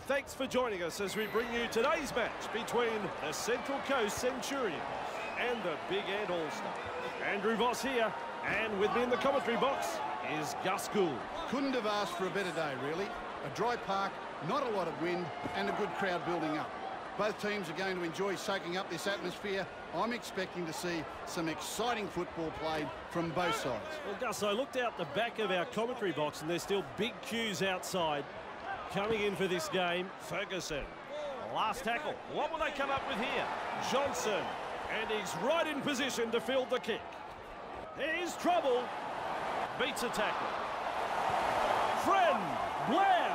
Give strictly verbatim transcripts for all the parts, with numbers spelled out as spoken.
thanks for joining us as we bring you today's match between the Central Coast Centurions and the Big Ant All-Star. Andrew Voss here, and with me in the commentary box is Gus Gould. Couldn't have asked for a better day, really. A dry park, not a lot of wind, and a good crowd building up. Both teams are going to enjoy soaking up this atmosphere. I'm expecting to see some exciting football played from both sides. Well, Gus, I looked out the back of our commentary box, and there's still big queues outside. Coming in for this game, Ferguson. Last tackle. What will they come up with here? Johnson. And he's right in position to field the kick. Here's trouble. Beats a tackle. Friend. Blair.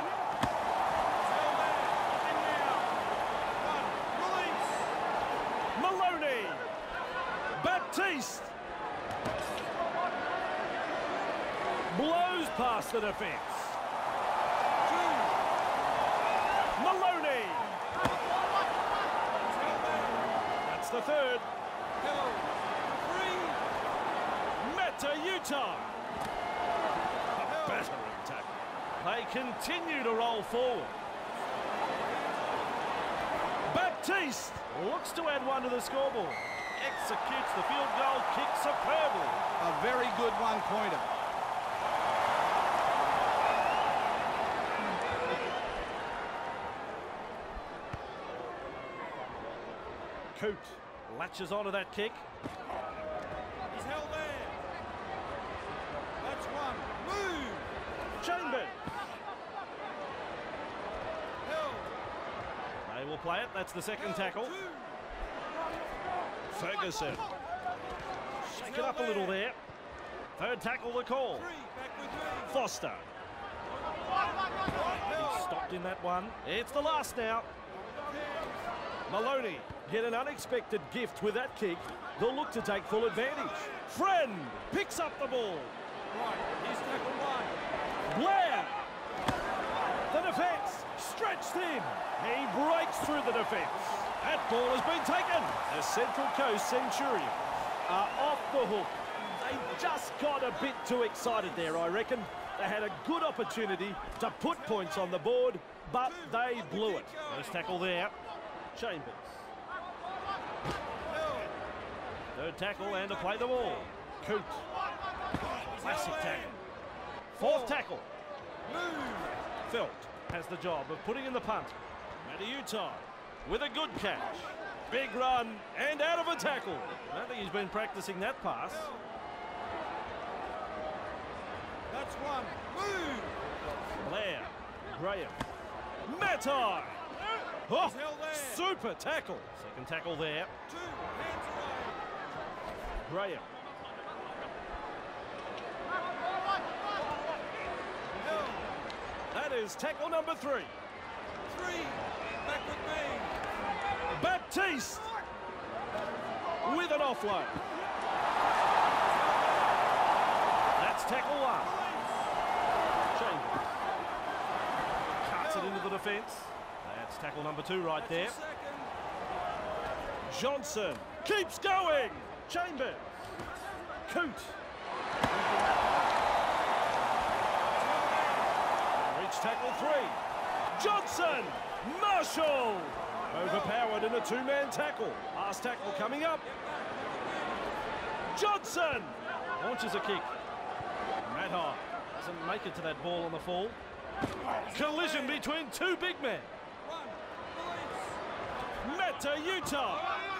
Maloney. Baptiste. Blows past the defence. Maloney. That's the third. Meta Utah. A battering tackle. They continue to roll forward. Baptiste looks to add one to the scoreboard. Executes the field goal kick superbly. A very good one-pointer. Coote latches onto that kick. He's held there. That's one. Move. Chambers. Held. They will play it. That's the second tackle. Ferguson. Shake it up a little there. Third tackle the call. Three. Back with me. Foster. He's stopped in that one. It's the last now. Maloney get an unexpected gift with that kick. They'll look to take full advantage. Friend picks up the ball. Right. He's tackled one. Blair. The defence stretched in. He breaks through the defence. That ball has been taken. The Central Coast Centurions are off the hook. They just got a bit too excited there, I reckon. They had a good opportunity to put points on the board, but they blew it. First tackle there. Chambers. Third tackle and to play the ball. Coote. Classic tackle. Fourth tackle. Felt has the job of putting in the punt. Meta Utah with a good catch. Big run and out of a tackle. I don't think he's been practicing that pass. That's one. Move. Blair. Graham. Matai. Oh, He's held there. super tackle. Second tackle there. Two. Hands away. Graham. Held. That is tackle number three. Three. Back with me. Baptiste with an offload. That's tackle one. Chambers cuts it into the defence. That's tackle number two right there. Johnson keeps going. Chambers. Coote. Reach tackle three. Johnson. Marshall. Overpowered in a two-man tackle. Last tackle coming up. Johnson. Launches a kick. Matai doesn't make it to that ball on the fall. Collision between two big men. Meta Utah.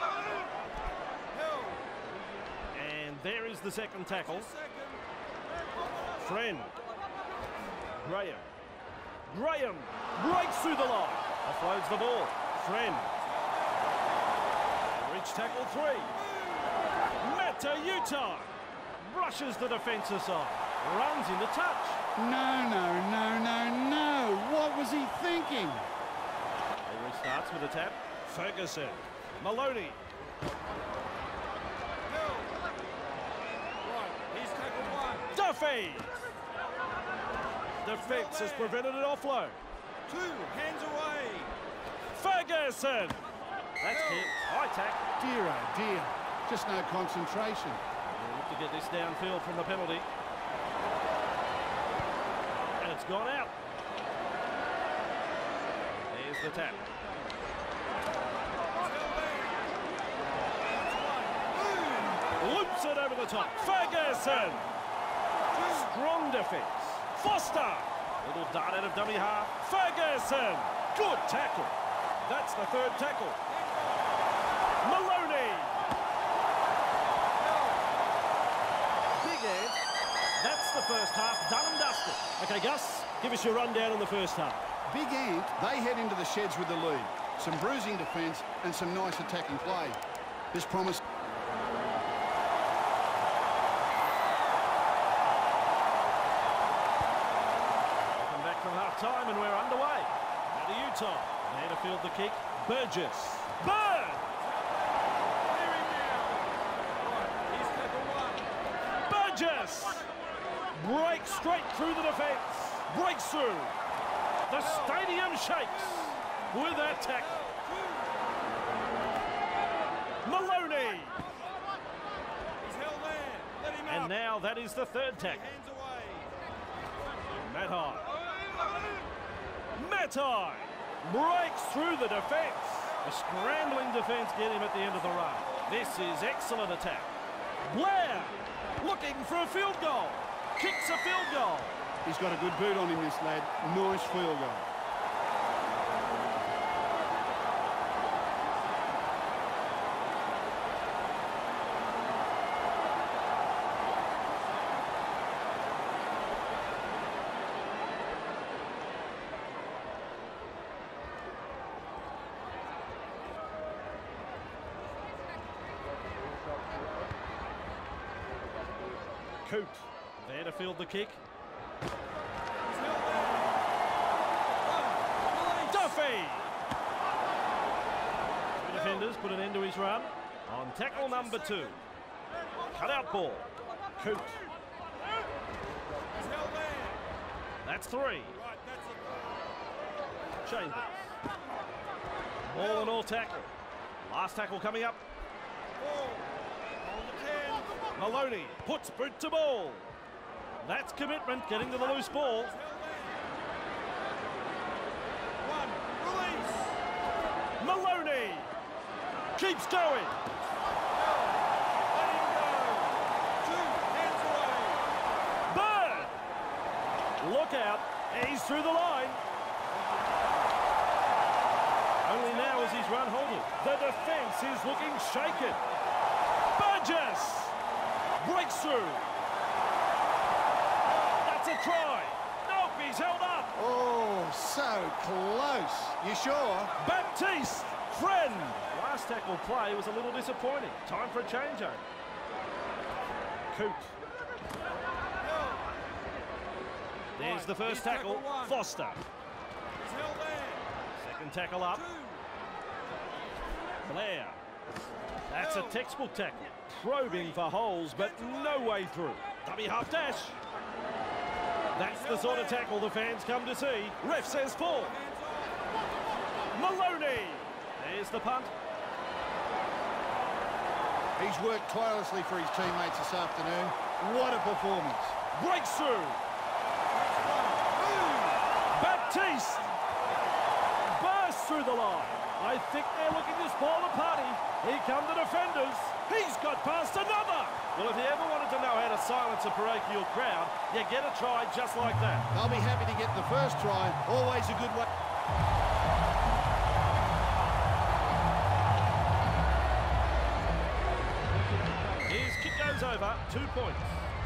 And there is the second tackle. Friend. Graham. Graham breaks through the line. Offloads the ball. Friend. Reach tackle three. Meta Utah. Brushes the defence aside. Runs into touch. No, no, no, no, no. What was he thinking? He restarts with a tap. Ferguson. Maloney. Right. He's tackled one. Duffy. Defence has prevented an offload. Two. Hands away. Ferguson. That's kick. High tack. Dear, oh dear. Just no concentration. They'll look to get this downfield from the penalty. And it's gone out. There's the tap. Loops it over the top. Ferguson. Strong defence. Foster. Little dart out of dummy half. Ferguson. Good tackle. That's the third tackle. Maloney. Big Ant. That's the first half. Done and dusted. Okay, Gus, give us your rundown in the first half. Big Ant, they head into the sheds with the lead. Some bruising defence and some nice attacking play. This promise... Welcome back from half-time and we're underway. Now to Utah. There to field the kick. Burgess. Bird! Burgess! Breaks straight through the defence. Breaks through. The stadium shakes with that tackle. Maloney. He's held there. Let him And up. now that is the third tackle. Hands away. Matai. Matai breaks through the defence. A scrambling defence get him at the end of the run. This is excellent attack. Blair looking for a field goal. Kicks a field goal. He's got a good boot on him, this lad. Nice field goal. Coote there to field the kick. He's held there. One. Duffy! Two defenders put an end to his run on tackle number two. Cut out ball. Coote. He's held there. That's three. Right, that's it. Chambers. All in all tackle. Last tackle coming up. Ball. On the ten. Maloney puts boot to ball. That's commitment, getting to the loose ball. Held there. One. Release. Maloney keeps going. Let him go. Two. Hands away. Bird. Look out. He's through the line. Only now is his run halted. The defence is looking shaken. Burgess breaks through. That's a try. Nope, he's held up. Oh, so close. You sure? Baptiste, friend. Last tackle play was a little disappointing. Time for a changeover. Coote. There's the first He's tackle. tackled one. Foster. He's held there. Second tackle up. Two. Blair. That's a textbook tackle. Probing for holes, but no way through. Dummy half dash. That's the sort of tackle the fans come to see. Ref says four. Hands off. Maloney. There's the punt. He's worked tirelessly for his teammates this afternoon. What a performance. Breaks through. Baptiste. Bursts through the line. I think they're looking to spoil the party. Here come the defenders. He's got past another. Well, if you ever wanted to know how to silence a parochial crowd, you get a try just like that. They'll be happy to get the first try. Always a good way. His kick goes over. Two points.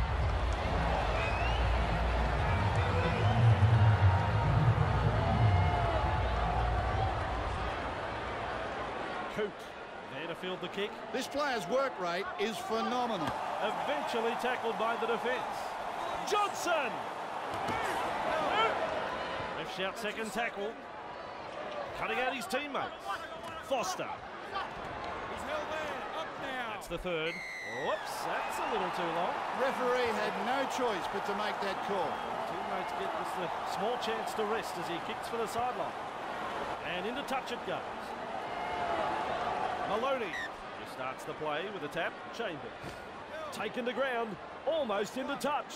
Coote there to field the kick. This player's work rate is phenomenal. Eventually tackled by the defence. Johnson! Ref shout second tackle. Cutting out his teammates. Foster. He's held there. Up now. That's the third. Whoops, that's a little too long. Referee had no choice but to make that call. Teammates get just a small chance to rest as he kicks for the sideline. And into touch it goes. Maloney just starts the play with a tap. Chambers. Taken to ground, almost into touch.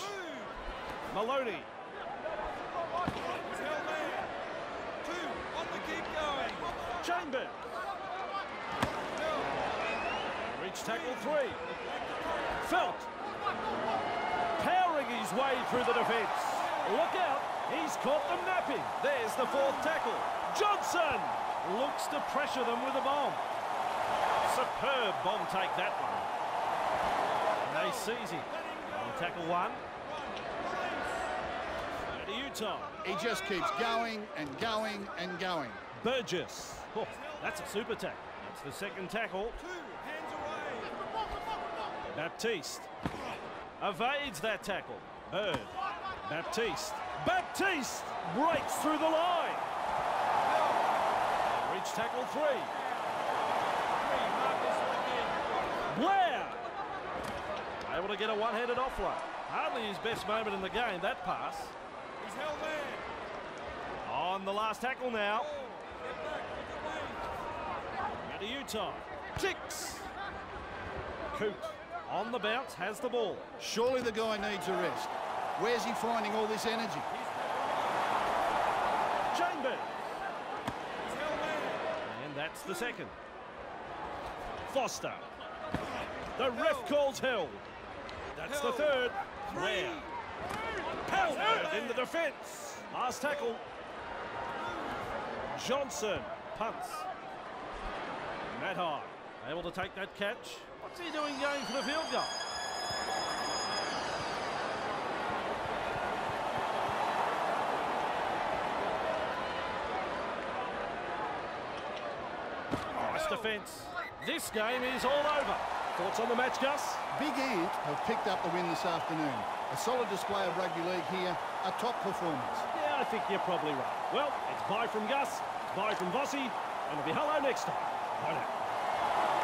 Maloney. He's held there. Two. On the keep going. Chambers. Reach tackle three. Felt. Powering his way through the defence. Look out, he's caught them napping. There's the fourth tackle. Johnson looks to pressure them with a bomb. Superb bomb take, that one. And they seize him. On tackle one. Go to Utah. He just keeps going and going and going. Burgess. Oh, that's a super tackle. That's the second tackle. Two, hands away. Baptiste evades that tackle. Bird. Baptiste. Baptiste breaks through the line. Reach tackle three. Three, markers lock in. Blair. Able to get a one-handed offload. Hardly his best moment in the game, that pass. He's held there. On the last tackle now. Ball. Get back, look away. Go to Utah. Ticks. Coot on the bounce, has the ball. Surely the guy needs a rest. Where's he finding all this energy? Chambers. He's held there. And that's the second. Foster. The ref calls held. That's the third. Blair. Held in the defence. Last tackle. Johnson punts. Matt High able to take that catch. What's he doing going for the field goal? Nice defence. This game is all over. Thoughts on the match, Gus? Big Ant have picked up the win this afternoon. A solid display of rugby league here, a top performance. Yeah, I think you're probably right. Well, it's bye from Gus, it's bye from Vossi, and it'll be hello next time. Bye now.